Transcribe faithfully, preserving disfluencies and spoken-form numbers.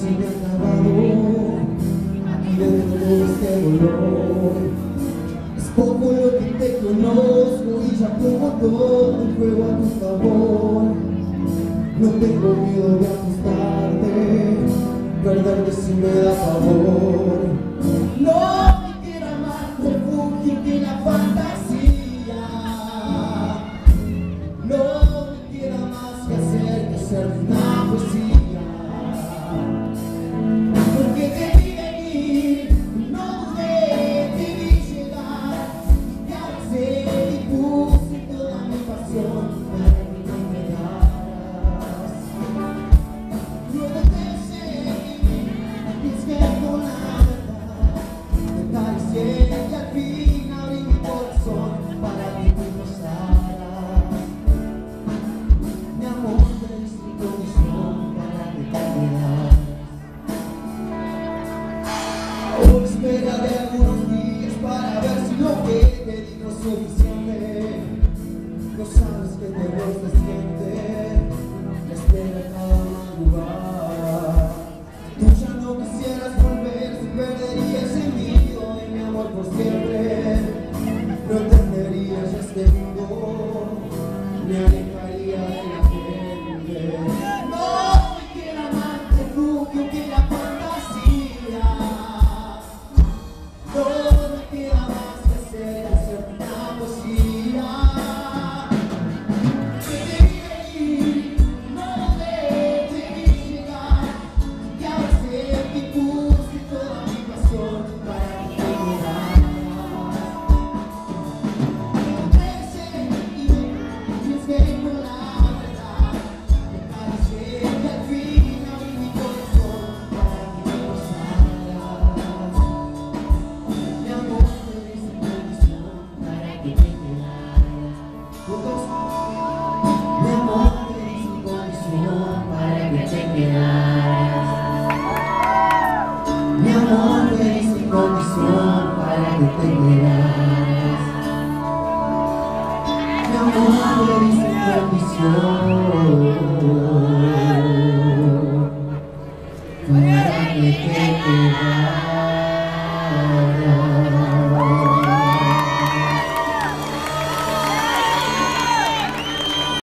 se me ha acabado aquí dentro de este dolor. Es poco lo que te conozco y ya pongo todo el juego a tu favor. No tengo miedo de apostarte, perderte si me da favor. No me quiera más refugio que la fantasía. No me queda más que hacer que hacer una poesía. Porque te vi venir, no dudé, te vi llegar, y abracé y puse toda mi pasión para que te quedaras. Luego te seguí, arriesgué con la verdad, te acaricié y al fin abrí mi corazón para que te gozaras. Mi amor, te di sin condición para que te quedaras. Hoy esperaré algunos días para ver si lo que te di no es suficiente. No sabes que terror se siente, la espera en cada lugar. Tú ya no quisieras volver, si perdería el sentido de mi amor por siempre. No entenderías este mundo, me alejaría de la gente. No me queda más refugio que la fantasía. No me queda más que hacer, hacer una poesía. Que te vi venir, no dudé, te vi llegar, y abracé y puse toda mi pasión para que te quedaras. Te seguí, arriesgué con la verdad, te acaricié y al fin abrí mi corazón para que te gozaras. Mi amor, te di sin condición para que te quedaras. Juntos. Mi amor, te di sin condición para que te quedaras. Mi amor, te di sin condición para que te quedaras. Mi amor, te di sin condición.